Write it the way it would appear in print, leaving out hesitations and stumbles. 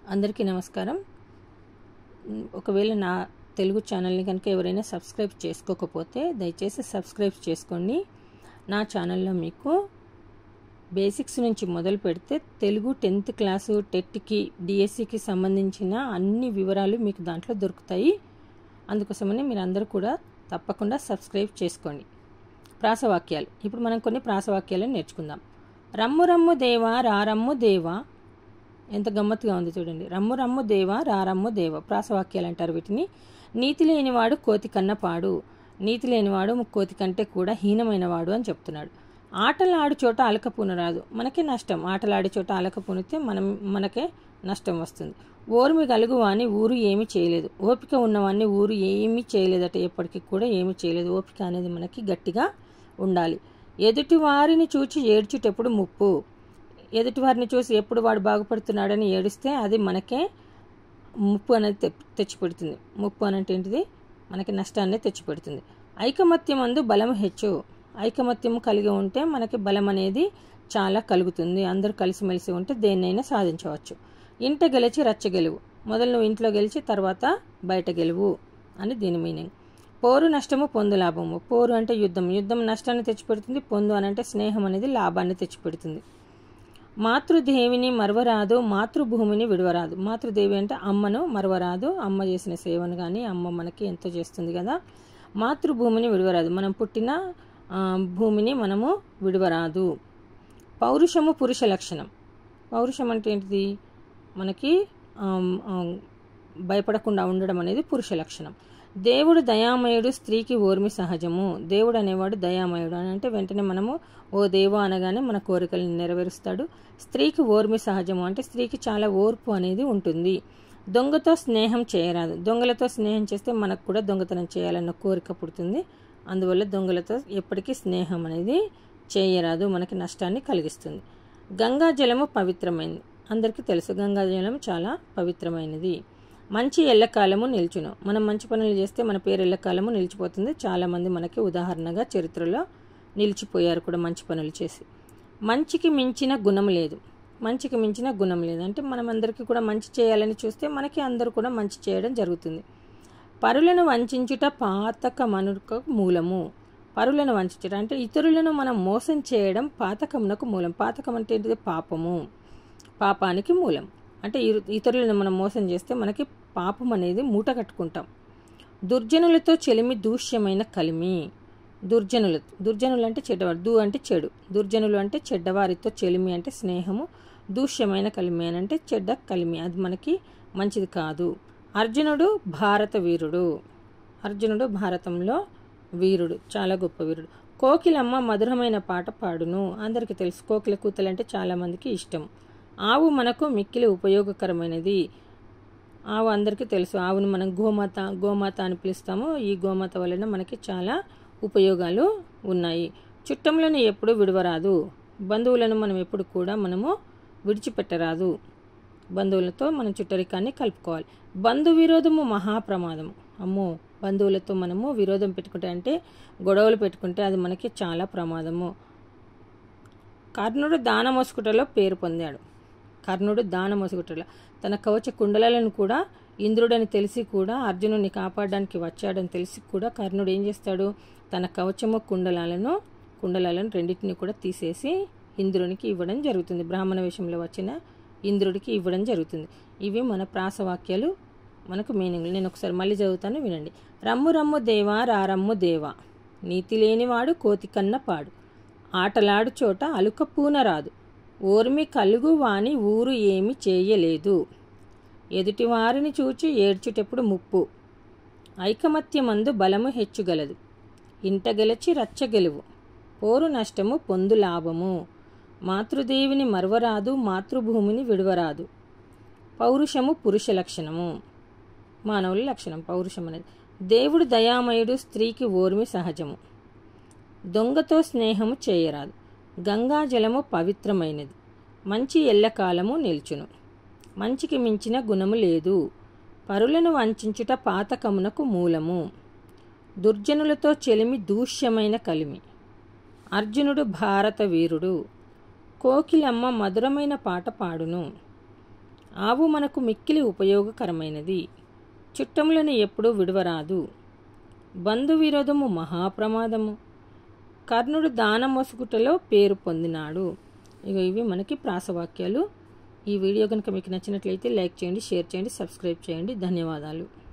అందరికీ నమస్కారం. ఒకవేళ నా తెలుగు ఛానల్ని కనుక ఎవరైనా సబ్స్క్రైబ్ చేసుకోకపోతే దయచేసి సబ్స్క్రైబ్ చేసుకోండి. నా ఛానల్లో మీకు బేసిక్స్ నుంచి మొదలు పెడితే తెలుగు 10th క్లాసు, టెట్కి, డిఎస్సికి సంబంధించిన అన్ని వివరాలు మీకు దాంట్లో దొరుకుతాయి. అందుకోసమని మీరు అందరూ కూడా తప్పకుండా సబ్స్క్రైబ్ చేసుకోండి. ప్రాసవాక్యాలు. ఇప్పుడు మనం కొన్ని ప్రాసవాక్యాలను నేర్చుకుందాం. రమ్ము రమ్ము దేవా రారమ్ము దేవా. ఎంత గమ్మత్తుగా ఉంది చూడండి. రమ్ము రమ్ము దేవా రారమ్ము దేవ. ప్రాసవాక్యాలు అంటారు వీటిని. నీతి లేనివాడు కోతి కన్న పాడు. నీతి లేనివాడు కోతి కంటే కూడా హీనమైనవాడు అని చెప్తున్నాడు. ఆటలాడు చోట అలకపూన రాదు. మనకే నష్టం. ఆటలాడే చోట అలకపూనితే మనకే నష్టం వస్తుంది. ఓర్మి గలుగువాని ఊరు ఏమీ చేయలేదు. ఓపిక ఉన్నవాన్ని ఊరు ఏమీ చేయలేదట. ఎప్పటికీ కూడా ఏమీ చేయలేదు. ఓపిక అనేది మనకి గట్టిగా ఉండాలి. ఎదుటి వారిని చూచి ఏడ్చుటెప్పుడు ముప్పు. ఎదుటివారిని చూసి ఎప్పుడు వాడు బాగుపడుతున్నాడని ఏడిస్తే అది మనకే ముప్పు అనేది తెచ్చిపెడుతుంది. ముప్పు అనంటే ఏంటిది? మనకి నష్టాన్ని తెచ్చిపెడుతుంది. ఐకమత్యం అందు బలం హెచ్చు. ఐకమత్యం కలిగి ఉంటే మనకి బలం అనేది చాలా కలుగుతుంది. అందరూ కలిసిమెలిసి ఉంటే దేన్నైనా సాధించవచ్చు. ఇంట గెలిచి రచ్చ గెలువు. మొదలు నువ్వు ఇంట్లో గెలిచి తర్వాత బయట గెలువు అని దీని మీనింగ్. పోరు నష్టము పొందు లాభము. పోరు అంటే యుద్ధం. యుద్ధం నష్టాన్ని తెచ్చిపెడుతుంది. పొందు అనంటే స్నేహం అనేది లాభాన్ని తెచ్చిపెడుతుంది. మాతృదేవిని మరవరాదు, మాతృభూమిని విడవరాదు. మాతృదేవి అంటే అమ్మను మరవరాదు. అమ్మ చేసిన సేవను కానీ అమ్మ మనకి ఎంతో చేస్తుంది కదా. మాతృభూమిని విడవరాదు. మనం పుట్టిన భూమిని మనము విడవరాదు. పౌరుషము పురుష లక్షణం. పౌరుషం అంటే ఏంటిది? మనకి భయపడకుండా ఉండడం అనేది పురుష లక్షణం. దేవుడు దయామయుడు, స్త్రీకి ఓర్మి సహజము. దేవుడు అనేవాడు దయామయుడు అని అంటే వెంటనే మనము ఓ దేవా అనగానే మన కోరికలను నెరవేరుస్తాడు. స్త్రీకి ఓర్మి సహజము అంటే స్త్రీకి చాలా ఓర్పు అనేది ఉంటుంది. దొంగతో స్నేహం చేయరాదు. దొంగలతో స్నేహం చేస్తే మనకు కూడా దొంగతనం చేయాలన్న కోరిక పుడుతుంది. అందువల్ల దొంగలతో ఎప్పటికీ స్నేహం అనేది చేయరాదు. మనకి నష్టాన్ని కలిగిస్తుంది. గంగా జలము పవిత్రమైనది. అందరికీ తెలుసు గంగా జలం చాలా పవిత్రమైనది. మంచి ఎల్లకాలము నిల్చును. మనం మంచి పనులు చేస్తే మన పేరు ఎల్లకాలము నిలిచిపోతుంది. చాలామంది మనకి ఉదాహరణగా చరిత్రలో నిలిచిపోయారు కూడా మంచి పనులు చేసి. మంచికి మించిన గుణం లేదు. మంచికి మించిన గుణం లేదు అంటే మనం అందరికీ కూడా మంచి చేయాలని చూస్తే మనకి అందరూ కూడా మంచి చేయడం జరుగుతుంది. పరులను వంచుట పాతకమునకు మూలము. పరులను వంచుట అంటే ఇతరులను మనం మోసం చేయడం పాతకమునకు మూలం. పాతకం అంటే ఏంటిది? పాపము. పాపానికి మూలం అంటే ఇతరులను మనం మోసం చేస్తే మనకి పాపం అనేది మూట కట్టుకుంటాం. దుర్జనులతో చెలిమి దూష్యమైన కలిమి. దుర్జనులు అంటే చెడ్డవారు. అంటే చెడు. దుర్జనులు అంటే చెడ్డవారితో చెలిమి అంటే స్నేహము. దూష్యమైన కలిమి అని అంటే చెడ్డ కలిమి. అది మనకి మంచిది కాదు. అర్జునుడు భారత వీరుడు. అర్జునుడు భారతంలో వీరుడు, చాలా గొప్ప వీరుడు. కోకిలమ్మ మధురమైన పాట పాడును. అందరికీ తెలుసు కోకిల కూతలు అంటే చాలామందికి ఇష్టం. ఆవు మనకు మిక్కిలి ఉపయోగకరమైనది. ఆవు అందరికీ తెలుసు. ఆవును మనం గోమాత అని పిలుస్తాము. ఈ గోమాత వలన మనకి చాలా ఉపయోగాలు ఉన్నాయి. చుట్టములను ఎప్పుడు విడవరాదు. బంధువులను మనం ఎప్పుడు కూడా మనము విడిచిపెట్టరాదు. బంధువులతో మనం చుట్టరికాన్ని కలుపుకోవాలి. బంధు విరోధము మహాప్రమాదము. అమ్మో, బంధువులతో మనము విరోధం పెట్టుకుంటే అంటే గొడవలు పెట్టుకుంటే అది మనకి చాలా ప్రమాదము. కర్ణుడు దానమోసుకుటలో పేరు పొందాడు. కర్ణుడు దానమోసుకుటలో తన కవచ కుండలను కూడా ఇంద్రుడని తెలిసి కూడా అర్జునుడిని కాపాడడానికి వచ్చాడని తెలిసి కూడా కర్ణుడు ఏం చేస్తాడు? తన కవచము కుండలాలను రెండింటిని కూడా తీసేసి ఇంద్రునికి ఇవ్వడం జరుగుతుంది. బ్రాహ్మణ వేషంలో వచ్చిన ఇంద్రుడికి ఇవ్వడం జరుగుతుంది. ఇవి మన ప్రాసవాక్యాలు, మనకు మీనింగ్లు. నేను ఒకసారి మళ్ళీ చదువుతాను, వినండి. రమ్ము రమ్ము దేవా రారమ్ము దేవా. నీతి లేనివాడు కోతి కన్న పాడు. ఆటలాడు చోట అలుక పూన రాదు. ఓర్మి కలుగు వాని ఊరు ఏమి చేయలేదు. ఎదుటి వారిని చూచి ఏడ్చుటెప్పుడు ముప్పు. ఐకమత్యమందు బలము హెచ్చుగలదు. ఇంట గెలిచి రచ్చ గెలువు. పోరు నష్టము పొందు లాభము. మాతృదేవిని మరవరాదు, మాతృభూమిని విడవరాదు. పౌరుషము పురుష లక్షణము. మానవుల లక్షణం పౌరుషం అనేది. దేవుడు దయామయుడు, స్త్రీకి ఓర్మి సహజము. దొంగతో స్నేహము చేయరాదు. గంగా జలము పవిత్రమైనది. మంచి ఎల్లకాలము నిల్చును. మంచికి మించిన గుణము లేదు. పరులను వంచుట పాతకమునకు మూలము. దుర్జనులతో చెలిమి దూష్యమైన కలిమి. అర్జునుడు భారత వీరుడు. కోకిలమ్మ మధురమైన పాట పాడును. ఆవు మనకు మిక్కిలి ఉపయోగకరమైనది. చుట్టములను ఎప్పుడూ విడవరాదు. బంధు విరోధము మహాప్రమాదము. కర్ణుడు దానమొసుగుటలో పేరు పొందినాడు. ఇవి మనకి ప్రాసవాక్యాలు. ఈ వీడియో కనుక మీకు నచ్చినట్లయితే లైక్ చేయండి, షేర్ చేయండి, సబ్స్క్రైబ్ చేయండి. ధన్యవాదాలు.